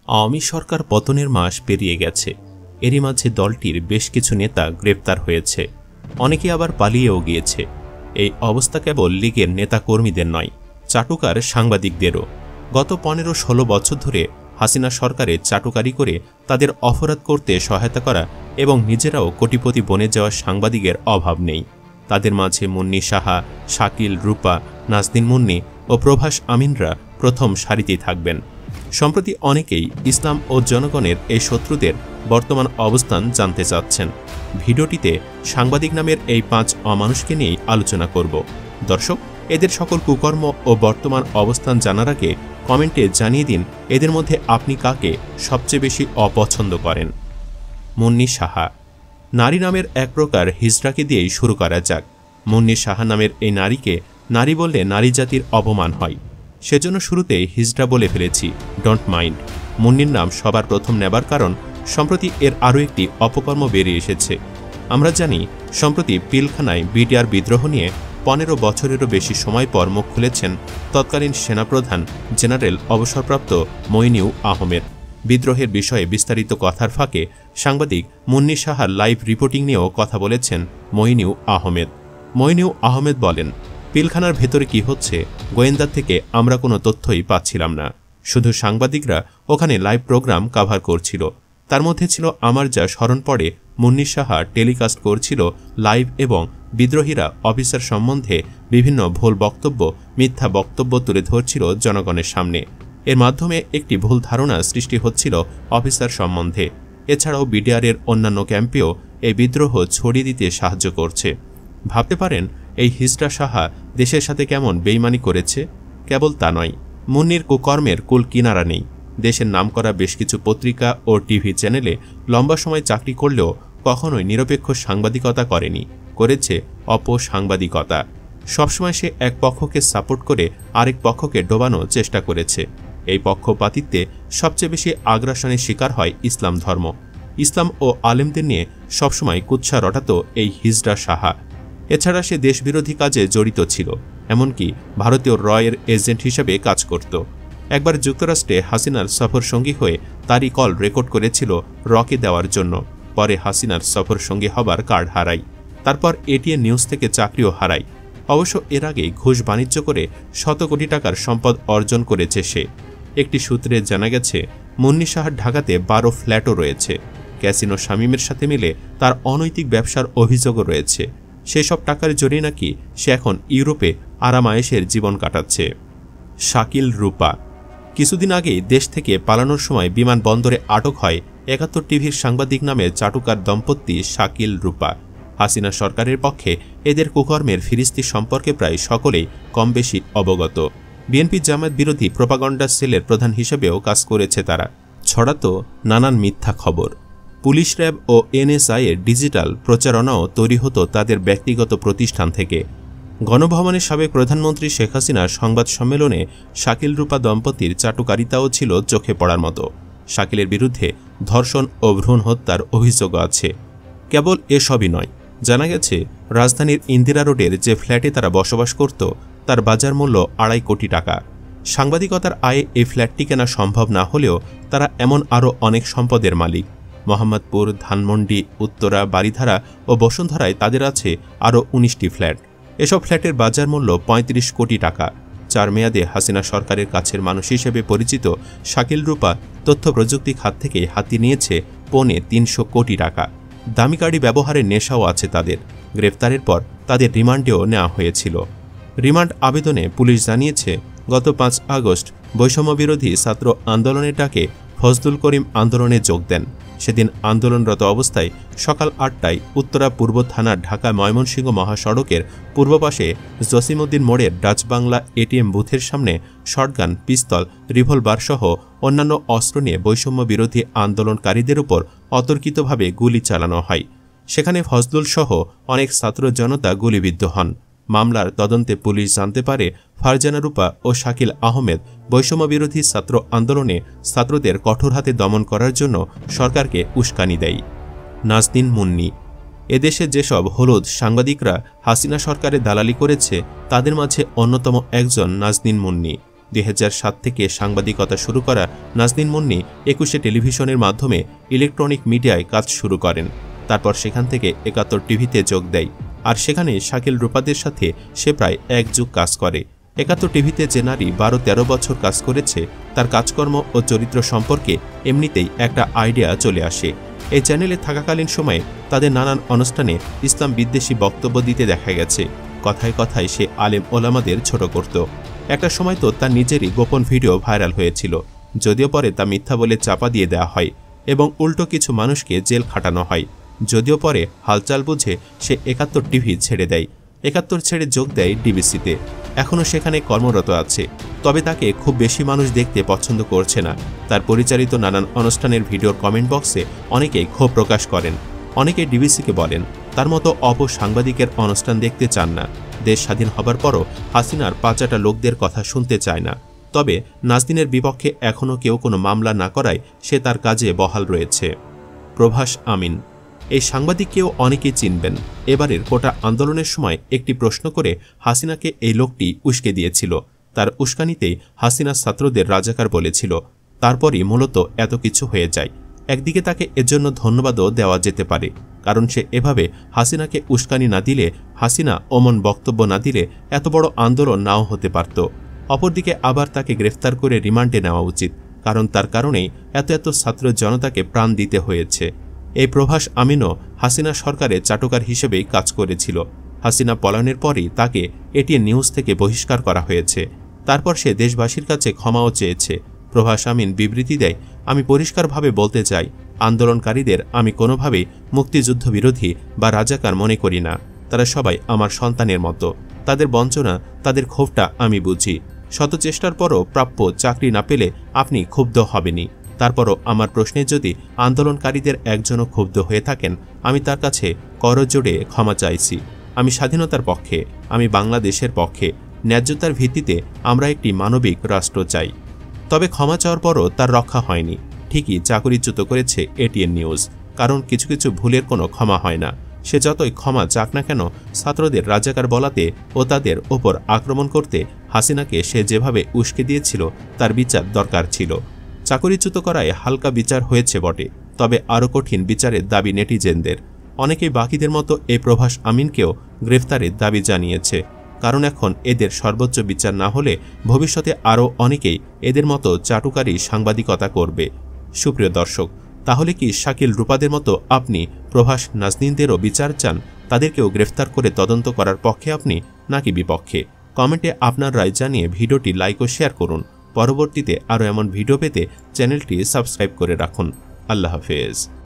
আওয়ামী সরকার পতনের মাস পেরিয়ে গেছে। এরই মাঝে দলটির বেশ কিছু নেতা গ্রেপ্তার হয়েছে, অনেকে আবার পালিয়েও গিয়েছে। এই অবস্থা কেবল লীগের নেতাকর্মীদের নয়, চাটুকার সাংবাদিকদেরও। গত 15-16 বছর ধরে হাসিনা সরকারের চাটুকারি করে তাদের অপরাধ করতে সহায়তা করা এবং নিজেরাও কোটিপতি বনে যাওয়া সাংবাদিকের অভাব নেই। তাদের মাঝে মুন্নি সাহা, শাকিল, রূপা, নাজনীন মুন্নি ও প্রভাস আমিনরা প্রথম সারিতেই থাকবেন। সম্প্রতি অনেকেই ইসলাম ও জনগণের এই শত্রুদের বর্তমান অবস্থান জানতে চাচ্ছেন। ভিডিওটিতে সাংবাদিক নামের এই 5 অমানুষকে নিয়েই আলোচনা করব। দর্শক, এদের সকল কুকর্ম ও বর্তমান অবস্থান জানার আগে কমেন্টে জানিয়ে দিন এদের মধ্যে আপনি কাকে সবচেয়ে বেশি অপছন্দ করেন। মুন্নি সাহা। নারী নামের এক প্রকার হিজড়াকে দিয়েই শুরু করা যাক। মুন্নি সাহা নামের এই নারীকে নারী বললে নারী জাতির অপমান হয়, সেজন্য শুরুতেই হিজড়া বলে ফেলেছি, ডোন্ট মাইন্ড। মুন্নির নাম সবার প্রথম নেবার কারণ সম্প্রতি এর আরও একটি অপকর্ম বেরিয়ে এসেছে। আমরা জানি সম্প্রতি পিলখানায় বিডিআর বিদ্রোহ নিয়ে 15 বছরেরও বেশি সময় পর মুখ খুলেছেন তৎকালীন সেনাপ্রধান জেনারেল অবসরপ্রাপ্ত মইনুল আহমেদ। বিদ্রোহের বিষয়ে বিস্তারিত কথার ফাঁকে সাংবাদিক মুন্নি সাহার লাইভ রিপোর্টিং নিয়েও কথা বলেছেন মইনুল আহমেদ। মইনুল আহমেদ বলেন, পিলখানার ভেতরে কি হচ্ছে গোয়েন্দা থেকে আমরা কোনো তথ্যই পাচ্ছিলাম না, শুধু সাংবাদিকরা ওখানে লাইভ প্রোগ্রাম কাভার করছিল। তার মধ্যে ছিল আমার যা স্মরণ পড়ে, মুন্নি সাহা টেলিকাস্ট করছিল লাইভ এবং বিদ্রোহীরা অফিসার সম্বন্ধে বিভিন্ন ভুল বক্তব্য, মিথ্যা বক্তব্য তুলে ধরছিল জনগণের সামনে। এর মাধ্যমে একটি ভুল ধারণা সৃষ্টি হচ্ছিল অফিসার সম্বন্ধে। এছাড়াও বিডিআরের অন্যান্য ক্যাম্পেও এই বিদ্রোহ ছড়িয়ে দিতে সাহায্য করছে। ভাবতে পারেন এই হিজড়া সাহা দেশের সাথে কেমন বেইমানি করেছে। কেবল তা নয়, মুন্নির কুকর্মের কুল কিনারা নেই। দেশের নামকরা বেশ কিছু পত্রিকা ও টিভি চ্যানেলে লম্বা সময় চাকরি করলেও কখনোই নিরপেক্ষ সাংবাদিকতা করেনি, করেছে অপসাংবাদিকতা। সবসময় সে এক পক্ষকে সাপোর্ট করে আরেক পক্ষকে ডোবানোর চেষ্টা করেছে। এই পক্ষপাতিত্বে সবচেয়ে বেশি আগ্রাসনের শিকার হয় ইসলাম ধর্ম। ইসলাম ও আলেমদের নিয়ে সবসময় কুৎসা রটাত এই হিজড়া সাহা। এছাড়া সে দেশবিরোধী কাজে জড়িত ছিল, এমনকি ভারতীয় রয়ের এজেন্ট হিসেবে কাজ করত। একবার যুক্তরাষ্ট্রে হাসিনার সফর সঙ্গী হয়ে তারই কল রেকর্ড করেছিল রকে দেওয়ার জন্য। পরে হাসিনার সফর সঙ্গী হবার কার্ড হারায়, তারপর এটিএন নিউজ থেকে চাকরিও হারায়। অবশ্য এর আগে ঘুষ বাণিজ্য করে শত কোটি টাকার সম্পদ অর্জন করেছে সে। একটি সূত্রে জানা গেছে মুন্নি সাহার ঢাকাতে 12 ফ্ল্যাটও রয়েছে। ক্যাসিনো শামীমের সাথে মিলে তার অনৈতিক ব্যবসার অভিযোগও রয়েছে। সেসব টাকার জোরে নাকি সে এখন ইউরোপে আরামায়েশের জীবন কাটাচ্ছে। শাকিল, রূপা। কিছুদিন আগেই দেশ থেকে পালানোর সময় বিমানবন্দরে আটক হয় 71 টিভির সাংবাদিক নামে চাটুকার দম্পতি শাকিল, রূপা। হাসিনা সরকারের পক্ষে এদের কুকর্মের ফিরিস্তি সম্পর্কে প্রায় সকলেই কম বেশি অবগত। বিএনপি জামায়াত বিরোধী প্রোপাগান্ডা সেলের প্রধান হিসেবেও কাজ করেছে তারা। ছড়াত নানান মিথ্যা খবর। পুলিশ, র্যাব ও এনএসআই এর ডিজিটাল প্রচারণাও তৈরি হতো তাদের ব্যক্তিগত প্রতিষ্ঠান থেকে। গণভবনের সাবেক প্রধানমন্ত্রী শেখ হাসিনার সংবাদ সম্মেলনে শাকিল, রূপা দম্পতির চাটুকারিতাও ছিল চোখে পড়ার মতো। শাকিলের বিরুদ্ধে ধর্ষণ ও ভ্রূণ হত্যার অভিযোগও আছে। কেবল এসবই নয়, জানা গেছে রাজধানীর ইন্দিরা রোডের যে ফ্ল্যাটে তারা বসবাস করত তার বাজার মূল্য 2.5 কোটি টাকা। সাংবাদিকতার আয়ে এই ফ্ল্যাটটি কেনা সম্ভব না হলেও তারা এমন আরও অনেক সম্পদের মালিক। মোহাম্মদপুর, ধানমন্ডি, উত্তরা, বারিধারা ও বসুন্ধরায় তাদের আছে আরও 19টি ফ্ল্যাট। এসব ফ্ল্যাটের বাজার মূল্য 35 কোটি টাকা। 4 মেয়াদে হাসিনা সরকারের কাছের মানুষ হিসেবে পরিচিত শাকিল, রূপা তথ্য প্রযুক্তি খাত থেকে হাতিয়ে নিয়েছে 350 কোটি টাকা। দামি গাড়ি ব্যবহারের নেশাও আছে তাদের। গ্রেফতারের পর তাদের রিমান্ডেও নেওয়া হয়েছিল। রিমান্ড আবেদনে পুলিশ জানিয়েছে, গত 5 আগস্ট বৈষম্যবিরোধী ছাত্র আন্দোলনের ডাকে ফজলুল করিম আন্দোলনে যোগ দেন। সেদিন আন্দোলনরত অবস্থায় সকাল 8টায় উত্তরা পূর্ব থানার ঢাকা ময়মনসিংহ মহাসড়কের পূর্ব পাশে জসিমউদ্দিন মোড়ের ডাচবাংলা এটিএম বুথের সামনে শটগান, পিস্তল, রিভলভার সহ অন্যান্য অস্ত্র নিয়ে বৈষম্য বিরোধী আন্দোলনকারীদের উপর অতর্কিতভাবে গুলি চালানো হয়। সেখানে ফজলুল সহ অনেক ছাত্র জনতা গুলিবিদ্ধ হন। মামলার তদন্তে পুলিশ জানতে পারে ফারজানা, রূপা ও শাকিল আহমেদ বৈষম্যবিরোধী ছাত্র আন্দোলনে ছাত্রদের কঠোর হাতে দমন করার জন্য সরকারকে উস্কানি দেয়। নাজনীন মুন্নি। এদেশে যেসব হলুদ সাংবাদিকরা হাসিনা সরকারের দালালি করেছে তাদের মাঝে অন্যতম একজন নাজনীন মুন্নি। 2007 থেকে সাংবাদিকতা শুরু করা নাজনীন মুন্নি 21 টেলিভিশনের মাধ্যমে ইলেকট্রনিক মিডিয়ায় কাজ শুরু করেন। তারপর সেখান থেকে 71 টিভিতে যোগ দেয়, আর সেখানে শাকিল রূপাদের সাথে সে প্রায় 1 যুগ কাজ করে। 71 টিভিতে যে নারী 12-13 বছর কাজ করেছে, তার কাজকর্ম ও চরিত্র সম্পর্কে এমনিতেই একটা আইডিয়া চলে আসে। এই চ্যানেলে থাকাকালীন সময়ে তাদের নানান অনুষ্ঠানে ইসলাম বিদ্বেষী বক্তব্য দিতে দেখা গেছে। কথায় কথায় সে আলেম ওলামাদের ছোট করত। একটা সময় তো তার নিজেরই গোপন ভিডিও ভাইরাল হয়েছিল, যদিও পরে তা মিথ্যা বলে চাপা দিয়ে দেওয়া হয় এবং উল্টো কিছু মানুষকে জেল খাটানো হয়। যদিও পরে হালচাল বুঝে সে 71 টিভি ছেড়ে দেয়। 71 ছেড়ে যোগ দেয় ডিবিসিতে। এখনও সেখানে কর্মরত আছে, তবে তাকে খুব বেশি মানুষ দেখতে পছন্দ করছে না। তার পরিচালিত নানান অনুষ্ঠানের ভিডিওর কমেন্ট বক্সে অনেকেই ক্ষোভ প্রকাশ করেন। অনেকে ডিবিসিকে বলেন তার মতো সাংবাদিকের অনুষ্ঠান দেখতে চান না। দেশ স্বাধীন হবার পরও হাসিনার পাঁচাটা লোকদের কথা শুনতে চায় না। তবে নাজনীনের বিপক্ষে এখনও কেউ কোনো মামলা না করায় সে তার কাজে বহাল রয়েছে। প্রভাস আমিন, এই সাংবাদিককেও অনেকেই চিনবেন। এবারের কোটা আন্দোলনের সময় একটি প্রশ্ন করে হাসিনাকে এই লোকটি উস্কে দিয়েছিল। তার উস্কানিতেই হাসিনা ছাত্রদের রাজাকার বলেছিল। তারপরই মূলত এত কিছু হয়ে যায়। একদিকে তাকে এজন্য ধন্যবাদও দেওয়া যেতে পারে, কারণ সে এভাবে হাসিনাকে উস্কানি না দিলে, হাসিনা অমন বক্তব্য না দিলে এত বড় আন্দোলন নাও হতে পারত। অপরদিকে আবার তাকে গ্রেফতার করে রিমান্ডে নেওয়া উচিত, কারণ তার কারণেই এত ছাত্র জনতাকে প্রাণ দিতে হয়েছে। এই প্রভাস আমিনও হাসিনা সরকারের চাটুকার হিসেবেই কাজ করেছিল। হাসিনা পলায়নের পরই তাকে এটিএন নিউজ থেকে বহিষ্কার করা হয়েছে। তারপর সে দেশবাসীর কাছে ক্ষমাও চেয়েছে। প্রভাস আমিন বিবৃতি দেয়, আমি পরিষ্কারভাবে বলতে চাই, আন্দোলনকারীদের আমি কোনোভাবেই মুক্তিযুদ্ধ বিরোধী বা রাজাকার মনে করি না। তারা সবাই আমার সন্তানের মতো। তাদের বঞ্চনা, তাদের ক্ষোভটা আমি বুঝি। শত চেষ্টার পরও প্রাপ্য চাকরি না পেলে আপনি ক্ষুব্ধ হবেনি। তারপরও আমার প্রশ্নে যদি আন্দোলনকারীদের একজনও ক্ষুব্ধ হয়ে থাকেন, আমি তার কাছে করজোড়ে ক্ষমা চাইছি। আমি স্বাধীনতার পক্ষে, আমি বাংলাদেশের পক্ষে। ন্যায্যতার ভিত্তিতে আমরা একটি মানবিক রাষ্ট্র চাই। তবে ক্ষমা চাওয়ার পরও তার রক্ষা হয়নি। ঠিকই চাকরিচ্যুত করেছে এটিএন নিউজ, কারণ কিছু কিছু ভুলের কোনো ক্ষমা হয় না। সে যতই ক্ষমা চাক না কেন, ছাত্রদের রাজাকার বলাতে ও তাদের ওপর আক্রমণ করতে হাসিনাকে সে যেভাবে উস্কে দিয়েছিল, তার বিচার দরকার ছিল। চাকরিচ্যুত করায় হালকা বিচার হয়েছে বটে, তবে আরও কঠিন বিচারের দাবি নেটিজেনদের। অনেকেই বাকিদের মতো এই প্রভাস আমিনকেও গ্রেফতারের দাবি জানিয়েছে, কারণ এখন এদের সর্বোচ্চ বিচার না হলে ভবিষ্যতে আরও অনেকেই এদের মতো চাটুকারী সাংবাদিকতা করবে। সুপ্রিয় দর্শক, তাহলে কি শাকিল রূপাদের মতো আপনি প্রভাস নাজনীনদেরও বিচার চান? তাদেরকেও গ্রেফতার করে তদন্ত করার পক্ষে আপনি নাকি বিপক্ষে? কমেন্টে আপনার রায় জানিয়ে ভিডিওটি লাইক ও শেয়ার করুন। পরবর্তীতে আরও এমন ভিডিও পেতে চ্যানেলটি সাবস্ক্রাইব করে রাখুন। আল্লাহ হাফেজ।